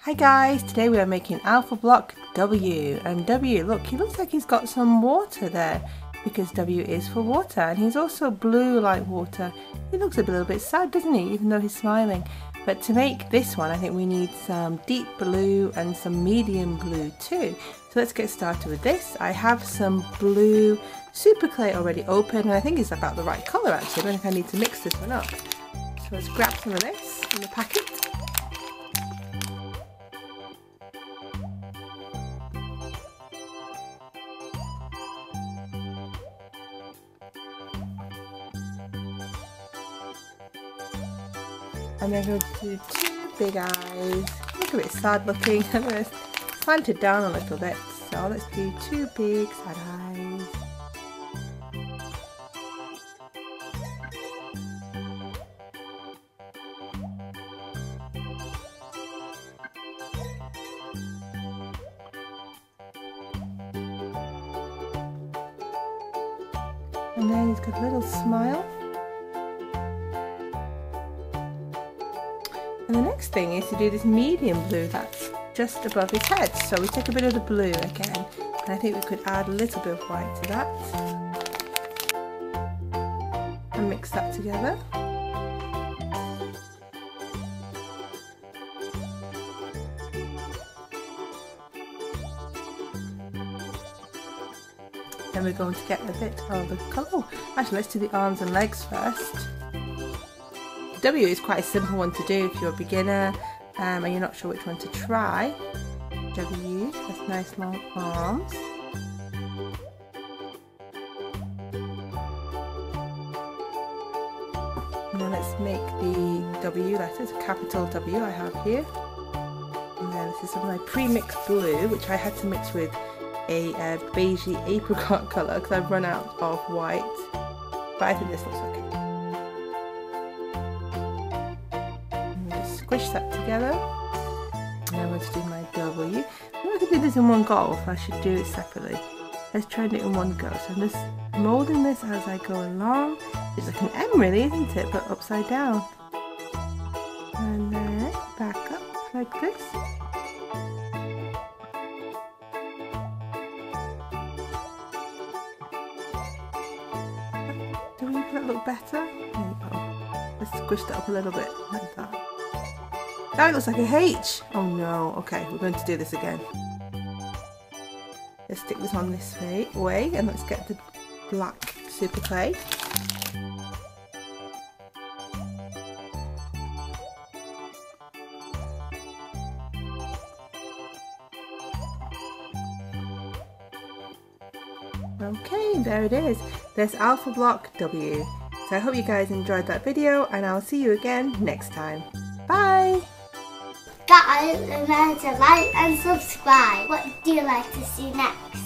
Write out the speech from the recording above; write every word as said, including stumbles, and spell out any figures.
Hi guys, today we are making Alphablock W, and W, look, he looks like he's got some water there because W is for water, and he's also blue like water. He looks a little bit sad, doesn't he, even though he's smiling. But to make this one I think we need some deep blue and some medium blue too. So let's get started with this. I have some blue super clay already open, and I think it's about the right colour actually. I don't think I need to mix this one up. So let's grab some of this from the packet. And then we're going to do two big eyes. Look a bit sad looking. I'm going to slant it down a little bit. So let's do two big sad eyes. And then he's got a little smile. And the next thing is to do this medium blue that's just above his head. So we take a bit of the blue again, and I think we could add a little bit of white to that and mix that together. Then we're going to get a bit of the colour. Oh, actually let's do the arms and legs first. W is quite a simple one to do if you're a beginner um, and you're not sure which one to try. W has nice long arms. And then let's make the W letters, a capital W I have here. And then this is my pre-mixed blue, which I had to mix with a uh, beigey apricot colour because I've run out of white. But I think this looks okay. Squish that together, and I'm going to do my W. I'm not going to do this in one go, if I should do it separately. Let's try and do it in one go. So I'm just moulding this as I go along. It's like an M really, isn't it? But upside down. And then back up like this. Do we make that look better? There you go. Let's squish that up a little bit like that. Now it looks like a H. Oh no. Okay, we're going to do this again. Let's stick this on this way, and let's get the black super clay. Okay, there it is. There's Alphablock W. So I hope you guys enjoyed that video, and I'll see you again next time. Bye! Guys, remember to like and subscribe. What do you like to see next?